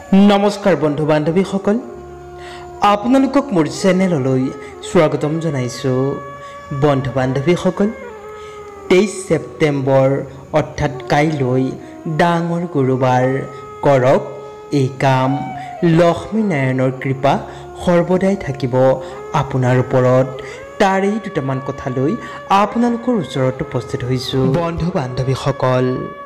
নমস্কাৰ বন্ধু বান্ধৱীসকল, আপোনালোকক মোৰ চেনেললৈ স্বাগতম জনাইছোঁ। বন্ধু বান্ধৱীসকল, 23 ছেপ্টেম্বৰ অৰ্থাৎ কাইলৈ ডাঙৰ গুৰুবাৰ। কৰক এই কাম। লক্ষ্মী নাৰায়ণৰ কৃপা সৰ্বদাই থাকিব আপোনাৰ ওপৰত। তাৰেই দুটামান কথা লৈ আপোনালোকৰ ওচৰত উপস্থিত হৈছোঁ। বন্ধু বান্ধৱীসকল,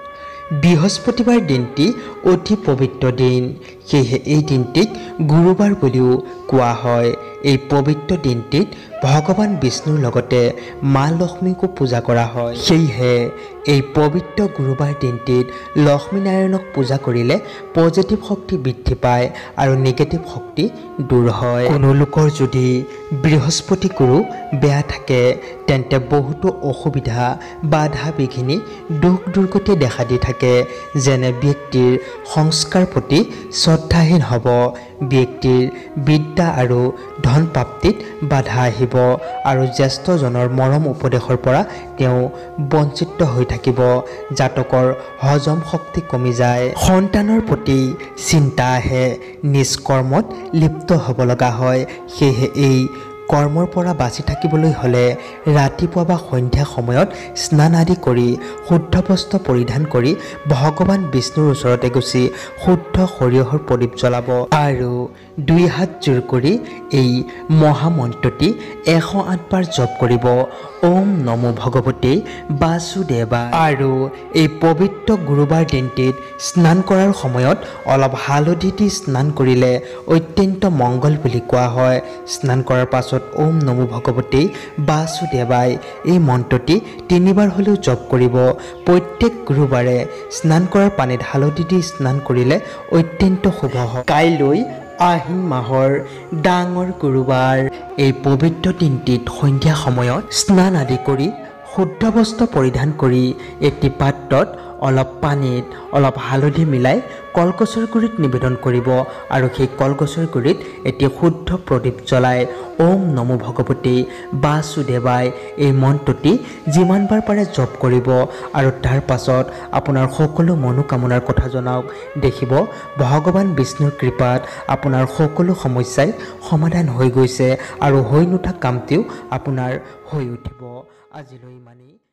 বৃহস্পতিবাৰ দিনটি অতি পবিত্ৰ দিন, সেয়েহে এই দিনটিক গুৰুবাৰ বুলিও কোৱা হয়। এই পবিত্ৰ দিনটিত ভগৱান বিষ্ণুৰ লগতে মা লক্ষ্মীকো পূজা কৰা হয়। সেয়েহে এই পবিত্ৰ গুৰুবাৰ দিনটিত লক্ষ্মীনাৰায়ণক পূজা কৰিলে পজিটিভ শক্তি বৃদ্ধি পায় আৰু নিগেটিভ শক্তি দূৰ হয়। কোনো লোকৰ যদি বৃহস্পতি গুৰু বেয়া থাকে তেন্তে বহুতো অসুবিধা, বাধা বিঘিনি, দুখ দুৰ্গতি দেখা দি থাকে। যেনে ব্যক্তিৰ সংস্কাৰ প্ৰতি শ্ৰদ্ধাহীন হ'ব, ব্যক্তিৰ বিদ্যা আৰু ধন প্ৰাপ্তিত বাধা আহিব আৰু জ্যেষ্ঠজনৰ মৰম উপদেশৰ পৰা তেওঁ বঞ্চিত হৈ থাকিব। জাতকৰ হজম শক্তি কমি যায়, সন্তানৰ প্ৰতি চিন্তা আহে, নিজ কৰ্মত লিপ্ত হ'ব লগা হয়। সেয়েহে এই কৰ্মৰ পৰা বাচি থাকিবলৈ হ'লে ৰাতিপুৱা বা সন্ধ্যা সময়ত স্নান আদি কৰি শুদ্ধ বস্ত্ৰ পৰিধান কৰি ভগৱান বিষ্ণুৰ ওচৰতে গুচি শুদ্ধ সৰিয়হৰ প্ৰদীপ জ্বলাব আৰু 2 হাত জোৰ কৰি এই মহামন্ত্ৰটি 108 বাৰ জপ কৰিব। ওম নমো ভগৱতে বাসুদেৱায়। আৰু এই পবিত্ৰ গুৰুবাৰ দিনটিত স্নান কৰাৰ সময়ত অলপ হালধি দি স্নান কৰিলে অত্যন্ত মংগল বুলি কোৱা হয়। স্নান কৰাৰ পাছত ওম নমো ভগৱতে বাসুদেৱায় এই মন্ত্ৰটি 3 বাৰ হ'লেও জপ কৰিব। প্ৰত্যেক গুৰুবাৰে স্নান কৰাৰ পানীত হালধি দি স্নান কৰিলে অত্যন্ত শুভ হয়। কাইলৈ আহিন মাহৰ ডাঙৰ গুৰুবাৰ। এই পবিত্ৰ দিনটিত সন্ধ্যা সময়ত স্নান আদি কৰি শুদ্ধ বস্ত্ৰ পৰিধান কৰি এটি পাত্ৰত অলপ পানীত অলপ হালধি মিলাই কলগছৰ গুৰিত নিবেদন কৰিব আৰু সেই কলগছৰ গুৰিত এটি শুদ্ধ প্ৰদীপ জ্বলাই ওম নমো ভগৱতে বাসুদেৱায় এই মন্ত্ৰটি যিমানবাৰ পাৰে জপ কৰিব আৰু তাৰ পাছত আপোনাৰ সকলো মনোকামনাৰ কথা জনাওক। দেখিব ভগৱান বিষ্ণুৰ কৃপাত আপোনাৰ সকলো সমস্যাই সমাধান হৈ গৈছে আৰু হৈ নুঠা কামটিও আপোনাৰ হৈ উঠিব। আজিলৈ ইমানেই।